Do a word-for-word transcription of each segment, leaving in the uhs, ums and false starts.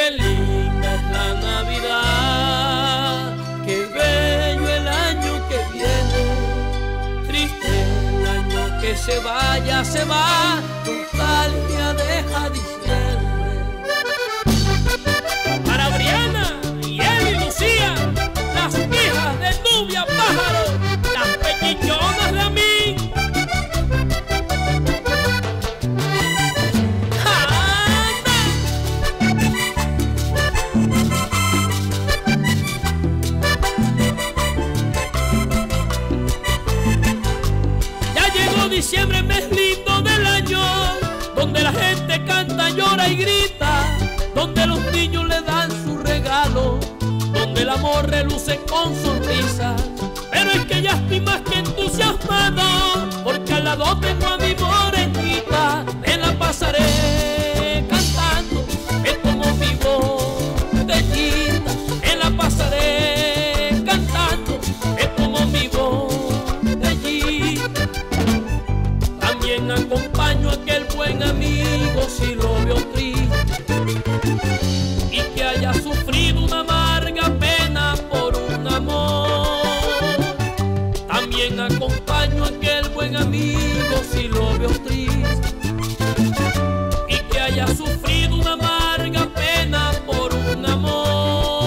Qué linda es la Navidad, qué bello el año que viene, triste el año que se vaya, se va, nostalgia deja diciembre. Para Briana y él y Lucía, las hijas de Nubia Pájaro, las pechichonas de mí. Diciembre, mes lindo del año, donde la gente canta, llora y grita, donde los niños le dan su regalo, donde el amor reluce con sonrisa. Pero es que ya estoy más que entusiasmado, porque al lado tengo a mi morenita, me la pasaré cantando, es como mi botellita, me la pasaré cantando, es como mi botellita. También acompaño a aquel buen amigo si lo veo triste y que haya sufrido una amarga pena por un amor. También acompaño a aquel buen amigo si lo veo triste y que haya sufrido una amarga pena por un amor.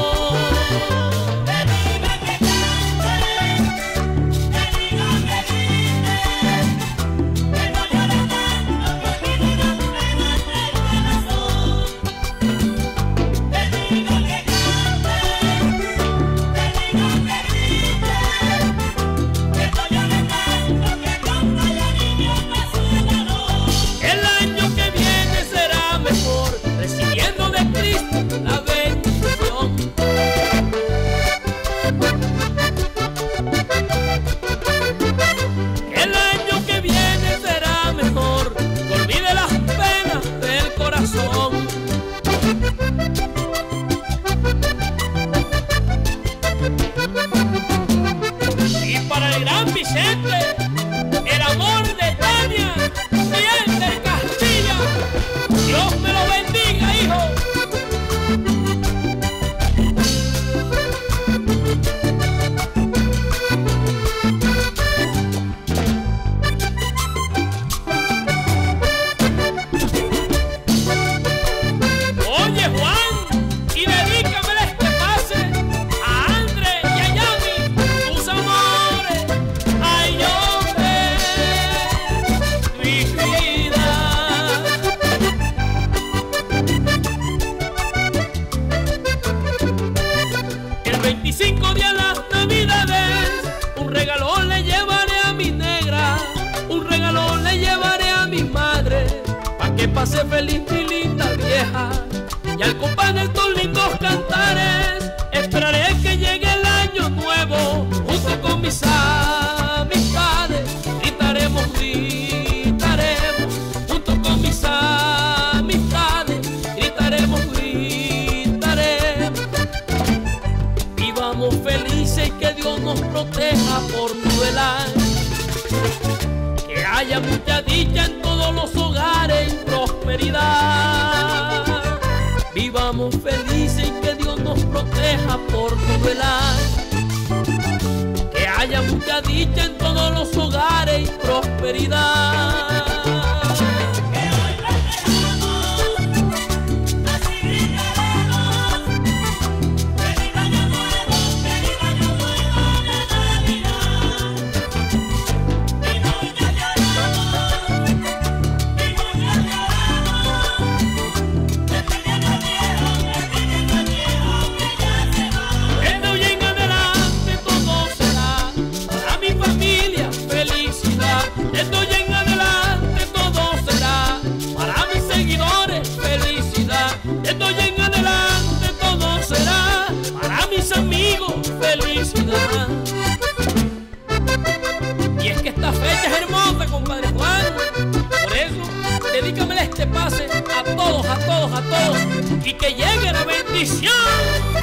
Y para el gran Vicente, el amor de Tania, Vicente Castilla, Dios me lo bendiga, hijo. veinticinco días las navidades, un regalo le llevaré a mi negra, un regalo le llevaré a mi madre, pa' que pase feliz mi linda vieja. Y al compadre estos lindos cantares, esperaré que llegue el año nuevo, junto con mis amistades, gritaremos, gritaremos, junto con mis amistades, gritaremos, gritaremos. Vivamos felices y que Dios nos proteja por todo el año, que haya mucha dicha en todos los hogares y prosperidad. Vivamos felices y que Dios nos proteja por todo el año, que haya mucha dicha en todos los hogares y prosperidad. Desde hoy en adelante todo será para mis seguidores felicidad. Desde hoy en adelante todo será para mis amigos felicidad. Y es que esta fecha es hermosa, compadre Juan. Por eso, dedícamele este pase a todos, a todos, a todos. Y que llegue la bendición.